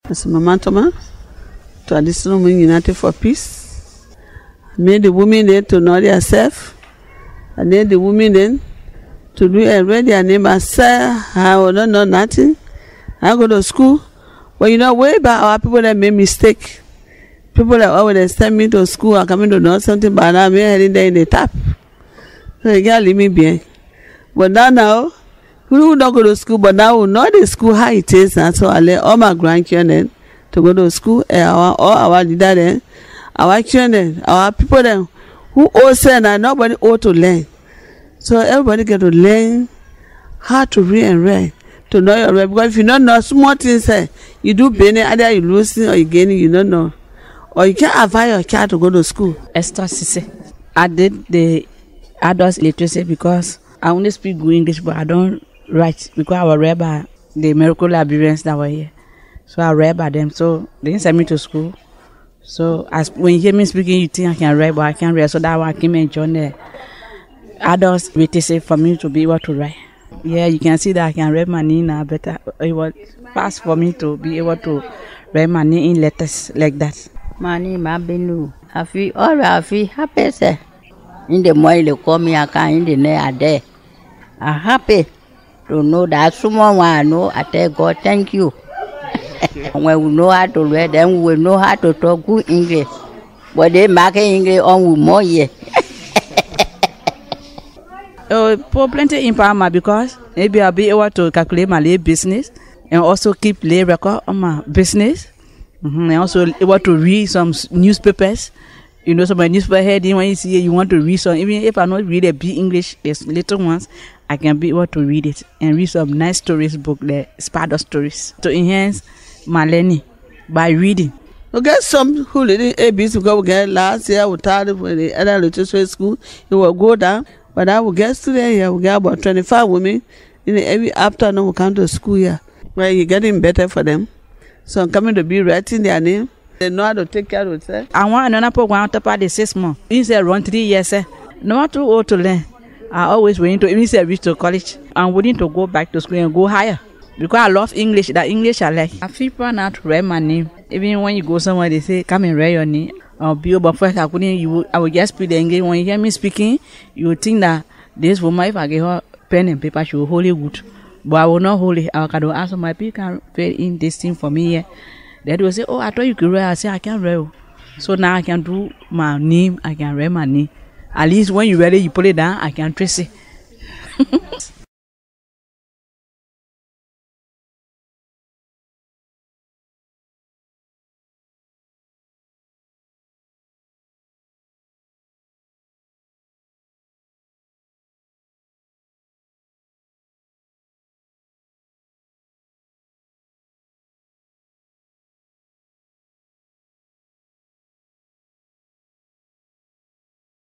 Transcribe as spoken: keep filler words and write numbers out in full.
As Mama Thomas, Traditional Women United for Peace. I made the women there to know themselves. I made the women then to do and read their name. I say I don't know nothing. I go to school. But you know, way back our people that made mistake. People that always send me to school are coming to know something, but I'm heading there in the tap. So you can't leave me behind. But now, now, who don't go to school, but now we know the school how it is, and so I let all my grandchildren to go to school, and our all our leader then, our children, our people then, who all say and nobody ought to learn. So everybody get to learn how to read and write, to know your way. Because if you don't know small things, eh, you do better, either you losing or you gaining, you don't know. Or you can't advise your child to go to school. Esther Sise. I did the adult literacy because I only speak good English, but I don't write because I was read by the miracle librarians that were here. So I read by them. So they didn't send me to school. So as when you hear me speaking, you think I can read, but I can't read. So that's why I came and joined the adult literacy for me to be able to write. Yeah, you can see that I can read my name now better. It was fast for me to be able to read my name in letters like that. My name is Benu. I feel all right, I feel happy, sir. In the morning, they call me, I can in the night, there. I'm happy to know that someone I know, I tell God, thank you. When we know how to read, then we will know how to talk good English. But they make English on with more, yeah. Oh, for plenty empowerment because maybe I'll be able to calculate my lay business and also keep lay record on my business. Mm-hmm. And also able to read some newspapers. You know, some newspaper heading when you see it, you want to read some. Even if I not read a big English, it's little ones, I can be able to read it and read some nice stories book, the spider stories, to enhance my learning by reading. We get some who did A B C because we get last year we started with the other literature school. It will go down, but I will get students here. We get about twenty-five women in the every afternoon we come to school here. Where you getting better for them. So I'm coming to be writing their name. They know how to take care of themselves. I want another program on top of the six months. Even say around three years, eh? No matter too old to learn. I always willing to even say reach to college. I'm willing to go back to school and go higher. Because I love English. That English I like. I feel proud now to write my name. Even when you go somewhere, they say, come and write your name. I'll be but first I couldn't you I will just speak the English. When you hear me speaking, you will think that this woman, if I give her pen and paper, she will hold it good. But I will not hold it. I can ask my people can fill in this thing for me here. They will say, oh, I thought you could write. I say, I can't write. So now I can do my name. I can write my name. At least when you read it, you put it down, I can trace it.